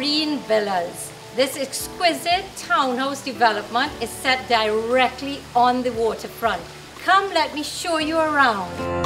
marine villas. This exquisite townhouse development is set directly on the waterfront. Come, let me show you around.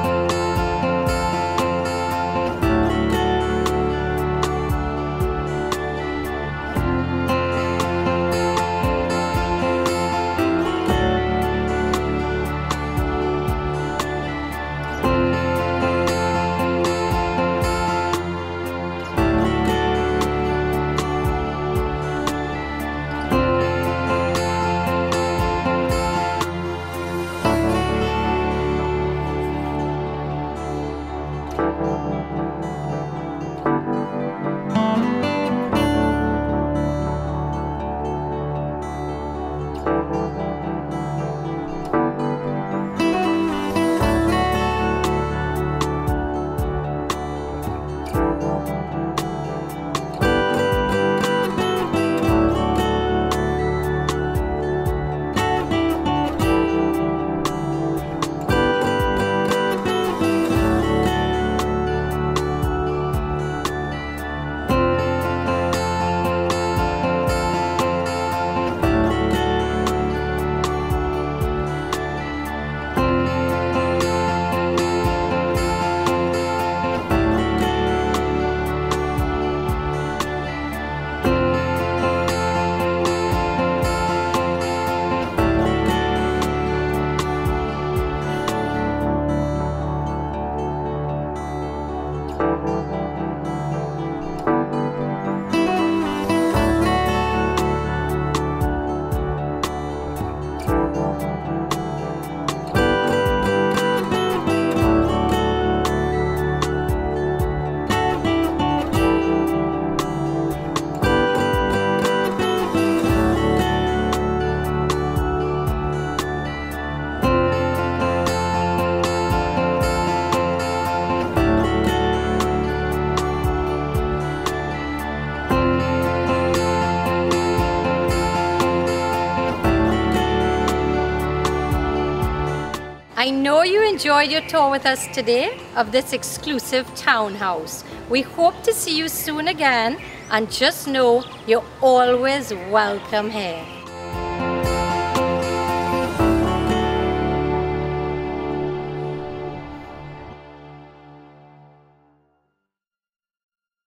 I know you enjoyed your tour with us today of this exclusive townhouse. We hope to see you soon again, and just know you're always welcome here.